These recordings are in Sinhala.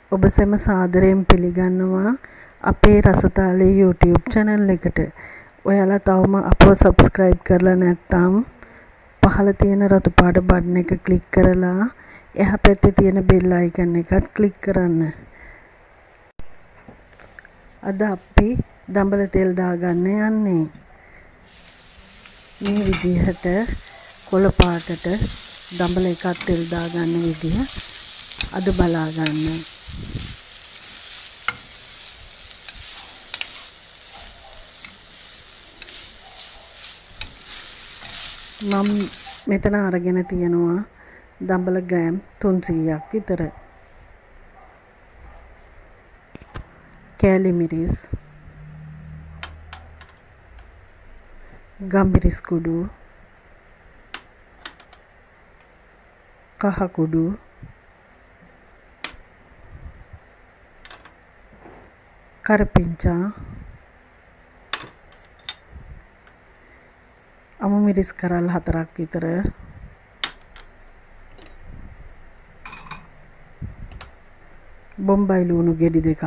ඔබ සැම සාදරයෙන් පිළිගන්නවා අපේ රසතාලේ YouTube channel එකට. ඔයාලා තවම අපව subscribe කරලා නැත්නම් පහළ තියෙන රතු පාට බටන් එක click කරලා එහා පැත්තේ තියෙන bell icon එකත් click කරන්න. අද අපි දඹල තෙල් දාගන්න යන්නේ. මේ විදිහට කොළ පාටට දඹල එකක් තෙල් දාගන්න විදිහ අද බලා ගන්න. මම මෙතන අරගෙන තියෙනවා දඹල ග්‍රෑම් 300ක් විතර. කෑලි මිරිස්, ගම්මිරිස් කුඩු, කහ කුඩු, කරපිංචා, අමු මිරිස් කරල් 4ක් විතර, බොම්බයි ලුණු ගෙඩි 2ක්,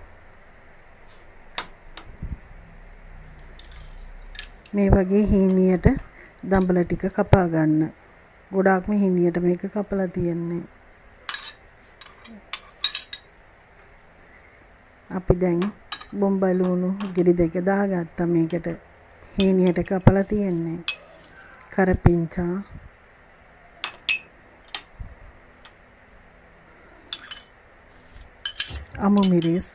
මේ වගේ හීනියට දඹල ටික කපා ගන්න. ගොඩාක්ම හීනියට මේක කපලා තියෙන්නේ. අපි දැන් බොම්බයි ලුණු ගෙඩි 2 දාගත්තා මේකට. හීනියට කපලා තියෙන්නේ. කරපිංචා, අමු මිරිස්,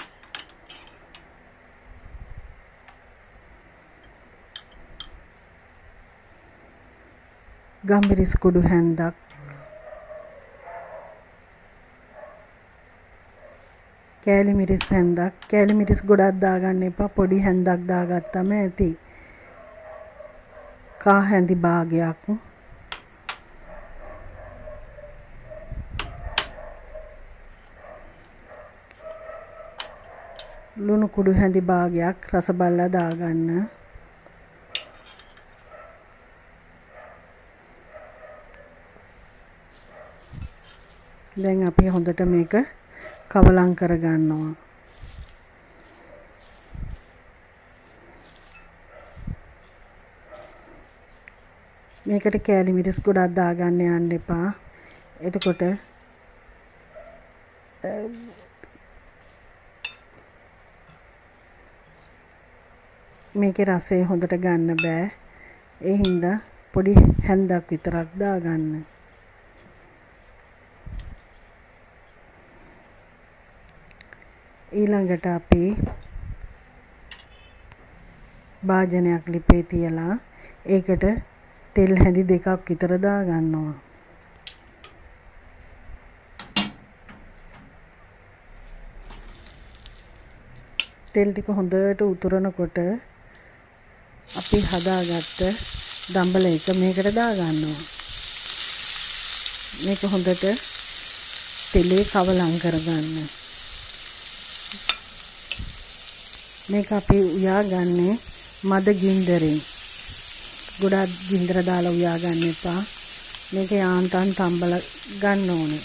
ගම්මිරිස් කුඩු හැන්දක්, කෑලි මිරිස් හැන්දක්. කෑලි මිරිස් ගොඩක් දාගන්න එපා, පොඩි හැන්දක් දාගත්තම ඇති. කා හැඳි භාගයක්, ලුණු කුඩු හැඳි භාගයක් රස බලලා දාගන්න. දැන් අපි හොඳට මේක කවලම් කරගන්නවා. මේකට කෑලි මිරිස් ගොඩක් දාගන්න යන්න එපා. එතකොට මේකේ රසය හොඳට ගන්න බෑ. ඒ හින්දා පොඩි හැන්දක් විතරක් දාගන්න. ඊළඟට අපි භාජනයක් ලිපේ තියලා ඒකට තෙල් හැඳි 2ක් විතර දාගන්නවා. තෙල් ටික හොඳට උතුරනකොට අපි හදාගත්ත දඹල එක මේකට දාගන්නවා. මේක හොඳට තෙලේ කවලම් කරගන්න. මේක අපි උයාගන්නේ මද ගින්දරෙන්. ගොඩක් ගින්දර දාලා උයා ගන්න එපා. මේක යාන්තම් තම්බල ගන්න ඕනේ.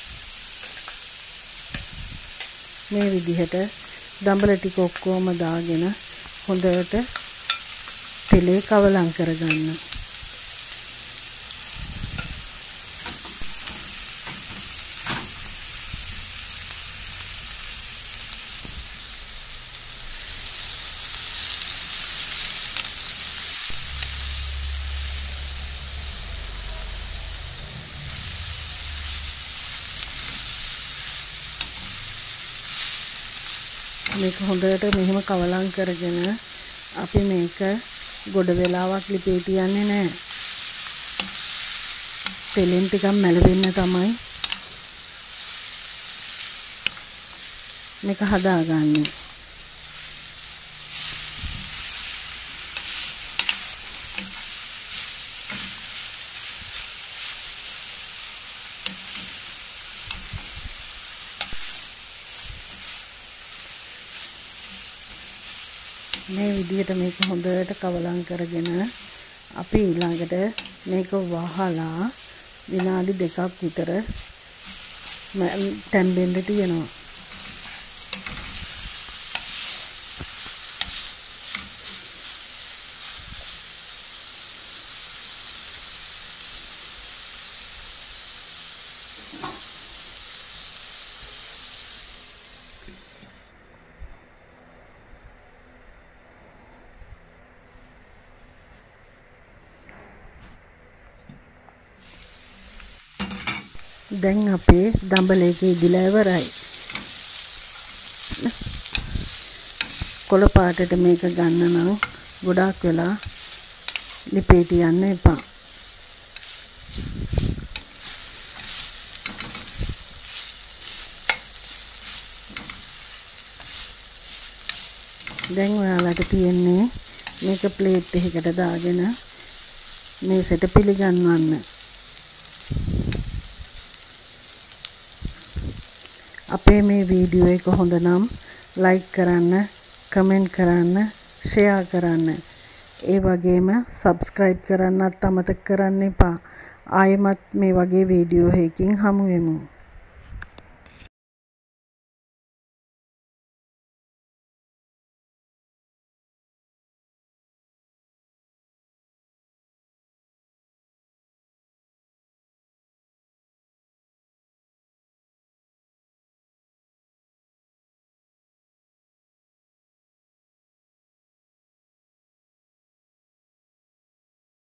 මේ විදිහට දඹල ටික ඔක්කොම දාගෙන හොඳට තෙලේ කවලම් කරගන්න. මේක හොඳට මෙහෙම කවලම් කරගෙන අපි මේක ගොඩ වෙලාවක් ලිපේ තියන්නේ නැහැ. තෙලෙන් ටිකක් මැලවෙන්න තමයි මේක හදාගන්නේ. මේ විදිහට මේක හොඳට කවලම් කරගෙන අපි ඊළඟට මේක වහලා විනාඩි 2ක් විතර තැම්බෙන්න තියෙනවා. දැන් අපේ දඹලේක ඉදිලා ඉවරයි. කොළ පාටට මේක ගන්න නම් ගොඩාක් වෙලා ලිපේ තියන්න එපා. දැන් ඔයාලට තියෙන්නේ මේක ප්ලේට් එකකට දාගෙන මේසෙට පිළිගන්වන්න. අපේ මේ වීඩියෝ එක හොඳ නම් ලයික් කරන්න, කමෙන්ට් කරන්න, ෂෙයා කරන්න. ඒ වගේම සබ්ස්ක්‍රයිබ් කරන්නත් අමතක කරන්න එපා. ආයෙමත් මේ වගේ වීඩියෝ එකකින් හමු වෙමු.